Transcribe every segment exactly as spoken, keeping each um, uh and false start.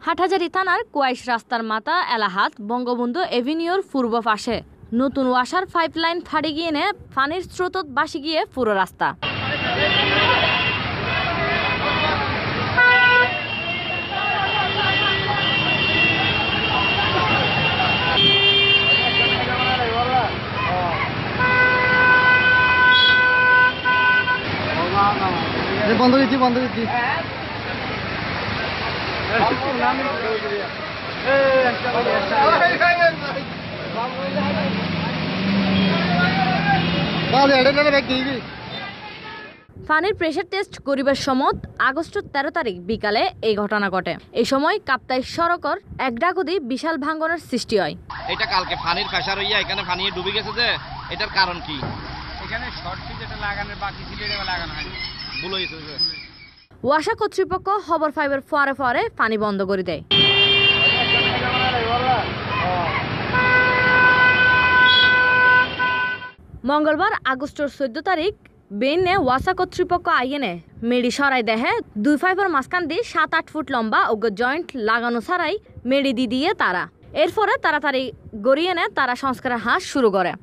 হাটহাজারী থানার কুয়াইশ রাস্তার মাথা এলাহাত বঙ্গবন্ধু এভিনিউর পূর্ব পাশে নতুন ওয়াসার পাইপলাইন ফাড়ি গিয়ে নে পানির স্রোতত বাসি গিয়ে পুরো রাস্তা। বন্ধ দিচ্ছি বন্ধ দিচ্ছি পানির প্রেসার টেস্ট করিবার সময় আগস্টের তেরো তারিখ বিকালে এই ঘটনা ঘটে। এই সময় কাপ্তাই সড়কর এক ডাকুদি বিশাল ভাঙ্গনের সৃষ্টি হয়। এটা কালকে পানির প্রেসার হইয়া এখানে পানি ডুবে গেছে, যে এটার কারণ কি? এখানে শর্ট সুইচ এটা লাগানোর বাকি ছিল, এটা লাগানো হয়নি, ভুল হয়েছে। ওয়াসা কর্তৃপক্ষ খবর ফাইবার ফরে ফরে পানি বন্ধ করে দেয়। মঙ্গলবার আগস্টের চোদ্দ তারিখ বেইনে ওয়াসা কর্তৃপক্ষ আইয়েনে মেডি সরাই দেহে দুই ফাইবার মাঝখান দিয়ে সাত আট ফুট লম্বা ওগ জয়েন্ট লাগানো ছাড়াই মেডি দি দিয়ে তারা এরপরে তাড়াতাড়ি গড়িয়ে নে তারা সংস্কারের হাঁস শুরু করে।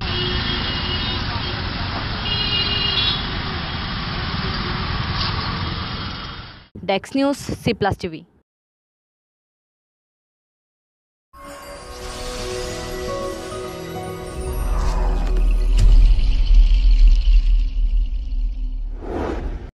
ডেক্স নিউজ, সি প্লাস টিভি।